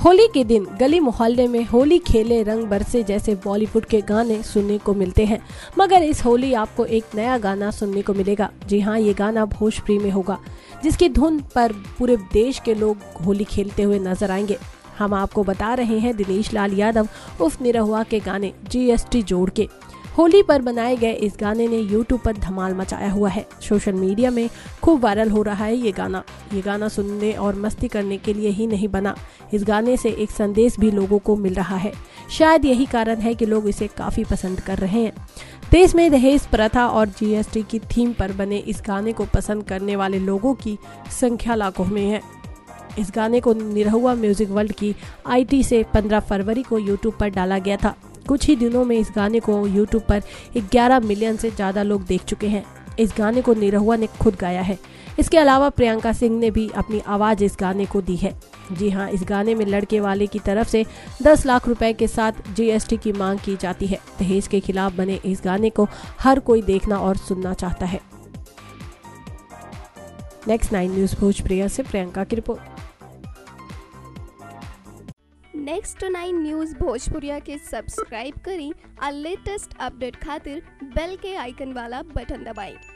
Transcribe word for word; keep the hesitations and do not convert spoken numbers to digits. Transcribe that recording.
होली के दिन गली मोहल्ले में होली खेले रंग बरसे जैसे बॉलीवुड के गाने सुनने को मिलते हैं, मगर इस होली आपको एक नया गाना सुनने को मिलेगा। जी हाँ, ये गाना भोजपुरी में होगा, जिसकी धुन पर पूरे देश के लोग होली खेलते हुए नजर आएंगे। हम आपको बता रहे हैं दिनेश लाल यादव उर्फ निरहुआ के गाने जीएसटी जोड़ के। होली पर बनाए गए इस गाने ने यूट्यूब पर धमाल मचाया हुआ है। सोशल मीडिया में खूब वायरल हो रहा है ये गाना। ये गाना सुनने और मस्ती करने के लिए ही नहीं बना, इस गाने से एक संदेश भी लोगों को मिल रहा है। शायद यही कारण है कि लोग इसे काफ़ी पसंद कर रहे हैं। देश में दहेज प्रथा और जीएसटी की थीम पर बने इस गाने को पसंद करने वाले लोगों की संख्या लाखों में है। इस गाने को निरहुआ म्यूजिक वर्ल्ड की आईटी से पंद्रह फरवरी को यूट्यूब पर डाला गया था। कुछ ही दिनों में इस गाने को यूट्यूब पर ग्यारह मिलियन से ज़्यादा लोग देख चुके हैं। इस गाने को निरहुआ ने खुद गाया है। इसके अलावा प्रियंका सिंह ने भी अपनी आवाज़ इस गाने को दी है। जी हाँ, इस गाने में लड़के वाले की तरफ से दस लाख रुपए के साथ जीएसटी की मांग की जाती है। दहेज के खिलाफ बने इस गाने को हर कोई देखना और सुनना चाहता है। नेक्स्ट नाइन न्यूज़ भोजपुरी से प्रियंका की report. Next nine news Bhojpuriya के सब्सक्राइब करी और लेटेस्ट अपडेट खातिर बेल के आइकन वाला बटन दबाएं।